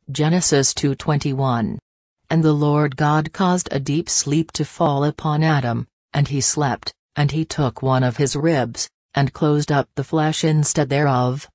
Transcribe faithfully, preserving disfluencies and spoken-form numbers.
Genesis two twenty-one. And the Lord God caused a deep sleep to fall upon Adam, and he slept, and he took one of his ribs, and closed up the flesh instead thereof.